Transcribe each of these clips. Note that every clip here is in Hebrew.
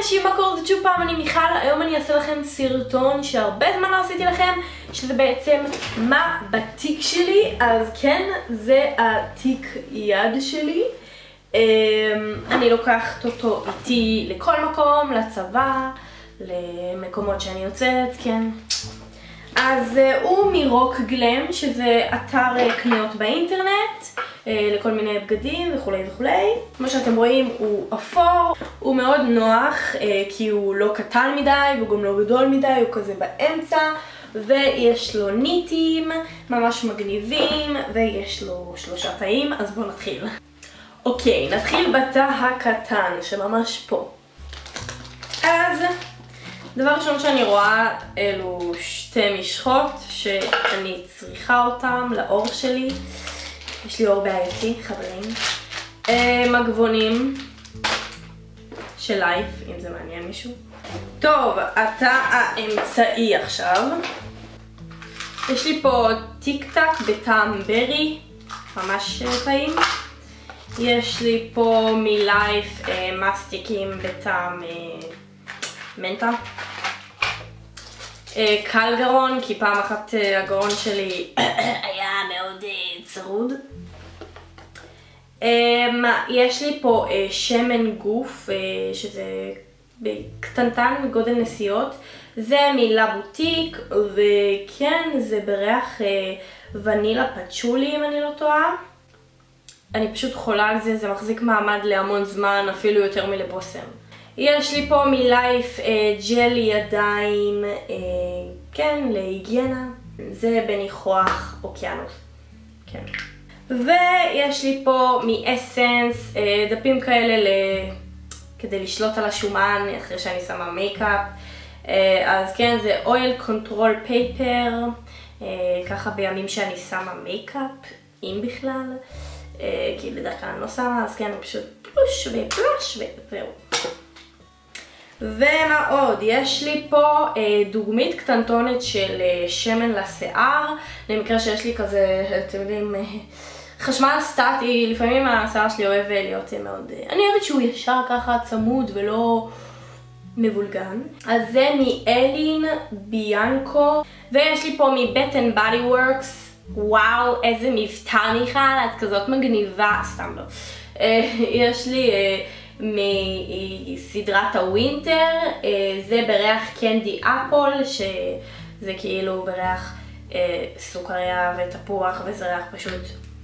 אנשים, מה קורה? שוב פעם, אני מיכל. היום אני אעשה לכם סרטון שהרבה זמן לא עשיתי לכם, שזה בעצם מה בתיק שלי. אז כן, זה התיק יד שלי. אני לוקחת אותו איתי לכל מקום, לצבא, למקומות שאני יוצאת, כן. אז הוא מרוק גלם, שזה אתר קניות באינטרנט, לכל מיני בגדים וכולי וכולי. כמו שאתם רואים הוא אפור, הוא מאוד נוח כי הוא לא קטן מדי והוא גם לא גדול מדי, הוא כזה באמצע, ויש לו ניטים ממש מגניבים, ויש לו 3 תאים, אז בואו נתחיל. אוקיי, נתחיל בתא הקטן שממש פה. אז דבר ראשון שאני רואה אלו 2 משחות שאני צריכה אותם לאור שלי. יש לי אור בעייתי, חברים. מגבונים של לייף, אם זה מעניין מישהו. טוב, התא האמצעי עכשיו. יש לי פה טיק טק בטעם ברי, ממש טעים. יש לי פה מלייף מסטיקים בטעם מנטה. קל גרון, כי פעם אחת הגרון שלי היה מאוד צרוד. יש לי פה שמן גוף, שזה קטנטן מגודל נסיעות. זה מלבוטיק, וכן, זה בריח ונילה פצ'ולי אם אני לא טועה. אני פשוט חולה על זה, זה מחזיק מעמד להמון זמן, אפילו יותר מלבושם. יש לי פה מלייף ג'ל ידיים, כן, להיגיינה. זה בניחוח אוקיינוס, כן. ויש לי פה מאסנס דפים כאלה כדי לשלוט על השומן אחרי שאני שמה מייקאפ. אז כן, זה אויל קונטרול פייפר, ככה בימים שאני שמה מייקאפ, אם בכלל. כי בדרך כלל אני לא שמה, אז כן, פשוט פלוש ופלוש וזהו. ומה עוד? יש לי פה דוגמית קטנטונת של שמן לשיער, למקרה שיש לי כזה, אתם יודעים, חשמל סטטי. לפעמים השיער שלי אוהב להיות מאוד, אני אוהבת שהוא ישר ככה צמוד ולא מבולגן. אז זה מאלין ביאנקו, ויש לי פה מבט אנד בדי וורקס. וואו, איזה מבטא מיכל, את כזאת מגניבה, סתם לא. יש לי מסדרת הווינטר, זה בריח קנדי אפול, שזה כאילו בריח סוכריה ותפוח, וזה ריח פשוט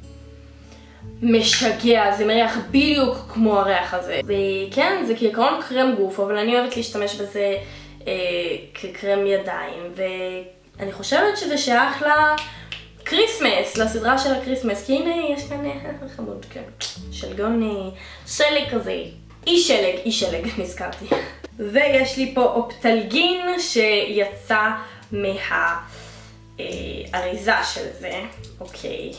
משגע, זה מריח בדיוק כמו הריח הזה. וכן, זה כעיקרון קרם גוף, אבל אני אוהבת להשתמש בזה כקרם ידיים, ואני חושבת שזה שייך קריסמס, לסדרה של הקריסמס, כי הנה יש כאן חמוד, כן, שלגון שלג כזה, אי שלג, נזכרתי. ויש לי פה אופטלגין שיצא מהאריזה של זה, אוקיי.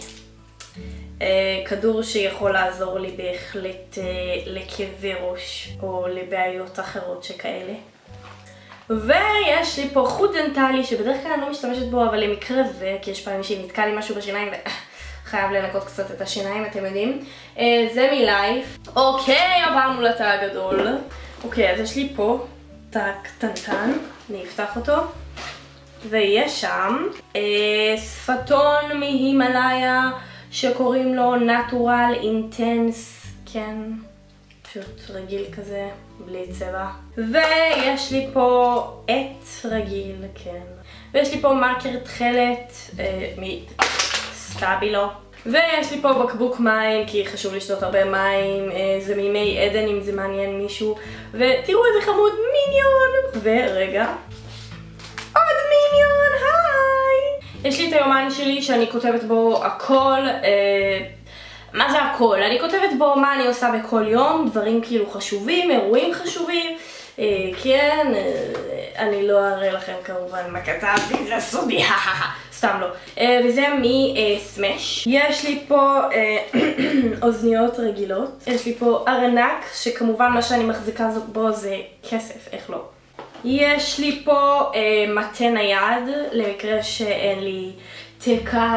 כדור שיכול לעזור לי בהחלט לכאבי ראש או לבעיות אחרות שכאלה. ויש לי פה חוט דנטלי שבדרך כלל אני לא משתמשת בו, אבל למקרה כי יש פעמים שנתקע לי משהו בשיניים וחייב לנקות קצת את השיניים, אתם יודעים. זה מלייף. אוקיי, עברנו לתא הגדול. אוקיי, אז יש לי פה תא קטנטן, אני אפתח אותו. ויש שם שפתון מהימלאיה שקוראים לו Natural Intense, כן. פשוט רגיל כזה, בלי צבע. ויש לי פה עט רגיל, כן. ויש לי פה מרקר תכלת מסטאבילו. ויש לי פה בקבוק מים, כי חשוב לשתות הרבה מים. זה מימי עדן אם זה מעניין מישהו. ותראו איזה חמוד, מיניון! ורגע. עוד מיניון, היי! יש לי את היומן שלי שאני כותבת בו הכל. מה זה הכל? אני כותבת בו מה אני עושה בכל יום, דברים כאילו חשובים, אירועים חשובים. כן, אני לא אראה לכם כמובן מה כתבתי, זה סודי, סתם לא. וזה מסמש. יש לי פה אוזניות רגילות. יש לי פה ארנק, שכמובן מה שאני מחזיקה בו זה כסף, איך לא. יש לי פה מטה נייד, למקרה שאין לי תקה.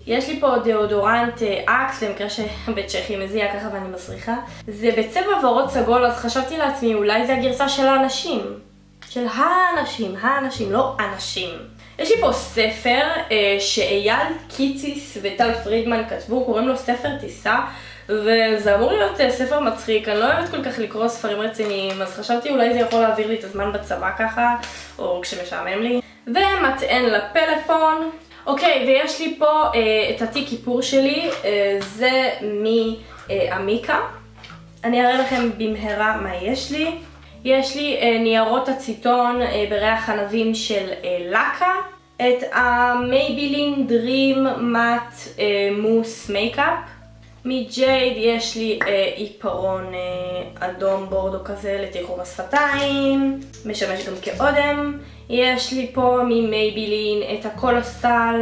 יש לי פה דאודורנט אקס, למקרה שבצ'כי מזיע ככה ואני מסריחה. זה בצבע ורוד סגול, אז חשבתי לעצמי, אולי זה הגרסה של האנשים. של האנשים, לא אנשים. יש לי פה ספר שאייל קיציס וטל פרידמן כתבו, קוראים לו ספר טיסה, וזה אמור להיות ספר מצחיק. אני לא אוהבת כל כך לקרוא ספרים רציניים, אז חשבתי אולי זה יכול להעביר לי את הזמן בצבא ככה, או כשמשעמם לי. ומטען לפלאפון. אוקיי, ויש לי פה את התיק כיפור שלי, זה מאמיקה. אני אראה לכם במהרה מה יש לי. יש לי ניירות אציטון בריח ענבים של לקה, את המייבילין דרים מאט מוס מייקאפ. מג'ייד יש לי עיפרון אדום בורדו כזה לתיחום השפתיים, משמש גם כאודם. יש לי פה ממייבילין את הקולוסל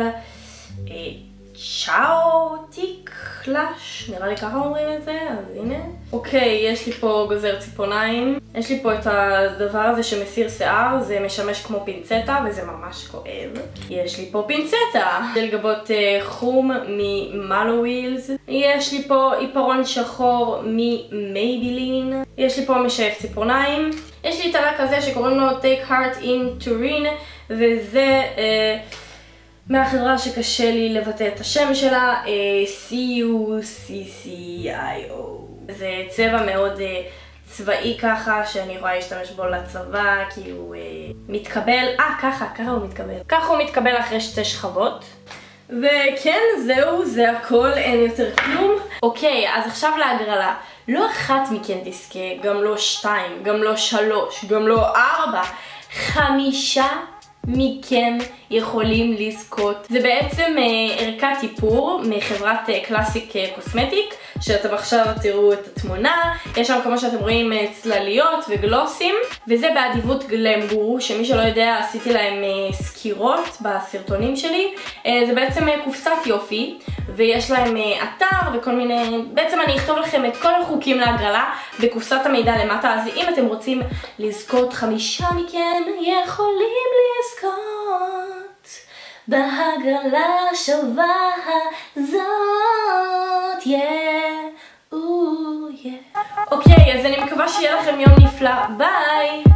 צ'או תיקלש, נראה לי ככה אומרים את זה, אז הנה. אוקיי, יש לי פה גוזר ציפורניים. יש לי פה את הדבר הזה שמסיר שיער, זה משמש כמו פינצטה וזה ממש כואב. יש לי פה פינצטה של גבות חום ממלו ווילס. יש לי פה עיפרון שחור ממייבילין. יש לי פה משאף ציפורניים. יש לי את הלק הזה שקוראים לו Take Heart in Turin, וזה מהחברה שקשה לי לבטא את השם שלה, CUCCIO. זה צבע מאוד צבאי ככה, שאני יכולה להשתמש בו לצבא, כי הוא מתקבל, ככה הוא מתקבל. ככה הוא מתקבל אחרי 2 שכבות. וכן, זהו, זה הכל, אין יותר כלום. אוקיי, אז עכשיו להגרלה. לא אחת מכן תזכה, גם לא 2, גם לא 3, גם לא 4, 5 מכם יכולים לזכות. זה בעצם ערכת איפור מחברת קלאסיק קוסמטיק, שאתם עכשיו תראו את התמונה. יש שם כמו שאתם רואים צלליות וגלוסים, וזה באדיבות גלמבור, שמי שלא יודע עשיתי להם סקירות בסרטונים שלי. זה בעצם קופסת יופי, ויש להם אתר וכל מיני, בעצם אני אכתוב לכם את כל החוקים להגרלה בקופסת המידע למטה, אז אם אתם רוצים לזכות, 5 מכם יכולים לזכות בהגרלה שווה הזאת, אוקיי, אז אני מקווה שיהיה לכם יום נפלא, ביי!